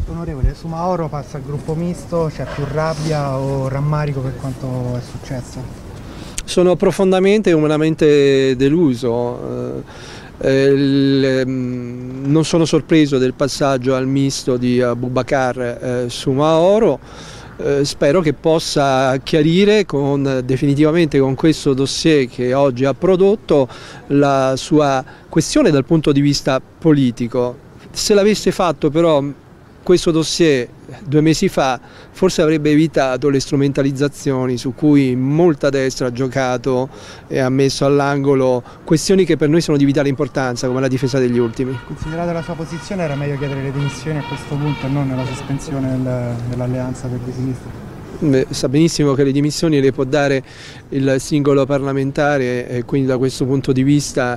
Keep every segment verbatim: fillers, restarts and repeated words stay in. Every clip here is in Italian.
Onorevole, Soumahoro passa al gruppo misto, c'è più rabbia o rammarico per quanto è successo? Sono profondamente e umanamente deluso. Eh, il, non sono sorpreso del passaggio al misto di Boubacar eh, Soumahoro. Eh, spero che possa chiarire con, definitivamente con questo dossier che oggi ha prodotto la sua questione dal punto di vista politico. Se l'avesse fatto però questo dossier due mesi fa, forse avrebbe evitato le strumentalizzazioni su cui molta destra ha giocato e ha messo all'angolo questioni che per noi sono di vitale importanza, come la difesa degli ultimi. Considerata la sua posizione, era meglio chiedere le dimissioni a questo punto e non la sospensione del, dell'alleanza per di sinistra? Beh, sa benissimo che le dimissioni le può dare il singolo parlamentare e quindi da questo punto di vista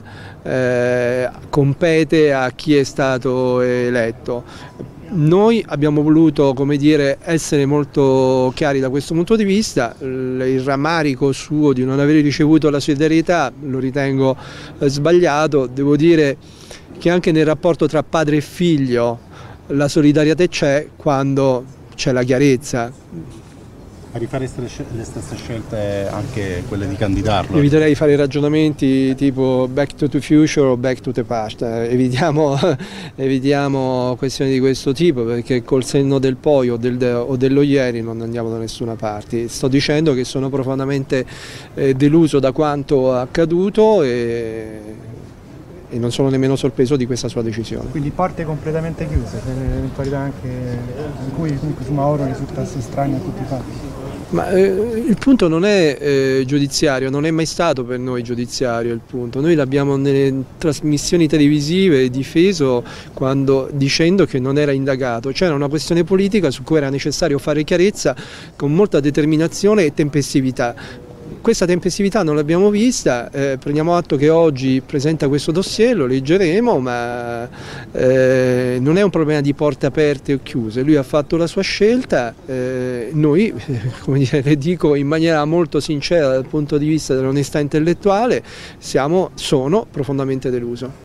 eh, compete a chi è stato eletto. Noi abbiamo voluto, come dire, essere molto chiari da questo punto di vista. Il rammarico suo di non aver ricevuto la solidarietà lo ritengo sbagliato. Devo dire che anche nel rapporto tra padre e figlio la solidarietà c'è quando c'è la chiarezza. A rifare le stesse scelte anche quelle di candidarlo? Eviterei di fare ragionamenti tipo back to the future o back to the past, evitiamo, evitiamo questioni di questo tipo perché col senno del poi o, del, o dello ieri non andiamo da nessuna parte. Sto dicendo che sono profondamente eh, deluso da quanto accaduto e, e non sono nemmeno sorpreso di questa sua decisione. Quindi porte completamente chiuse per l'eventualità anche in cui comunque Soumahoro risultasse estraneo a tutti i fatti? Ma eh, il punto non è eh, giudiziario, non è mai stato per noi giudiziario il punto. Noi l'abbiamo nelle trasmissioni televisive difeso quando, dicendo che non era indagato. C'era una questione politica su cui era necessario fare chiarezza con molta determinazione e tempestività. Questa tempestività non l'abbiamo vista, eh, prendiamo atto che oggi presenta questo dossier, lo leggeremo, ma eh, non è un problema di porte aperte o chiuse, lui ha fatto la sua scelta, eh, noi, come dire, le dico in maniera molto sincera dal punto di vista dell'onestà intellettuale, siamo, sono profondamente deluso.